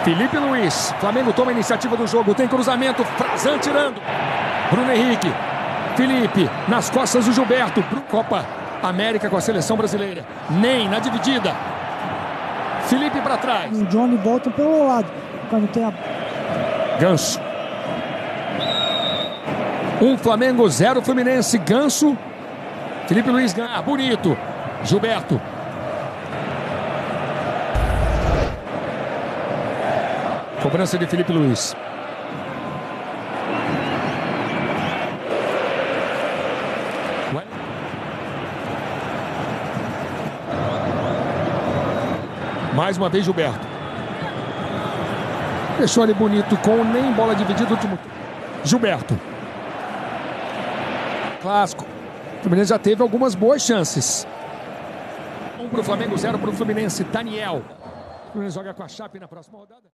Felipe Luiz, Flamengo toma a iniciativa do jogo, tem cruzamento, Frazan tirando. Bruno Henrique, Felipe, nas costas do Gilberto, Copa América com a seleção brasileira. Nem na dividida. Felipe para trás. O Johnny volta pelo lado, quando tem a... Ganso. 1 Flamengo, 0 Fluminense. Ganso. Felipe Luiz ganha, bonito. Gilberto. Cobrança de Felipe Luiz. Mais uma vez Gilberto. Deixou ali bonito com nem bola dividida. Último. Gilberto. Clássico. O Fluminense já teve algumas boas chances. 1 para o Flamengo, 0 para o Fluminense. Daniel. O Fluminense joga com a Chape na próxima rodada.